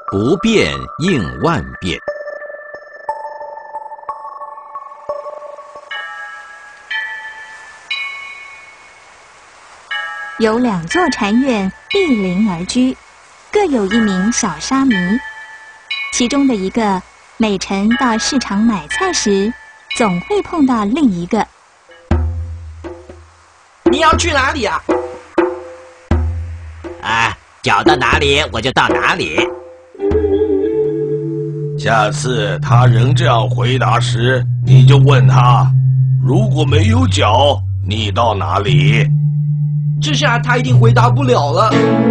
不变应万变。 有2座禅院毗邻而居，各有一名小沙弥。其中的一个每晨到市场买菜时，总会碰到另一个。 你要去哪里啊？ 脚到哪里我就到哪里。 下次他仍这样回答时，你就问他，如果没有脚，你到哪里？ 这下他一定回答不了了。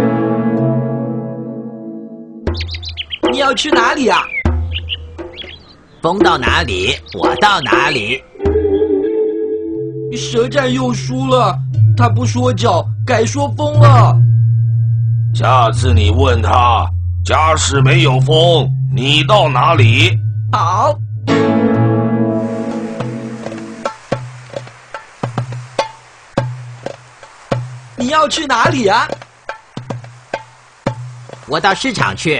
你要去哪里啊？ 风到哪里，我到哪里。 舌战又输了，他不说脚，改说风了。 下次你问他，假使没有风，你到哪里？ 好。你要去哪里啊？ 我到市场去。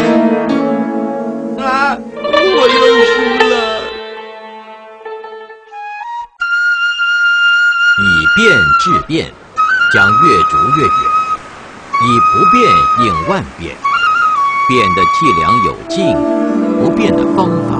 我又输了。 以变制变，将越逐越远；以不变应万变，变的伎俩有劲，不变的方法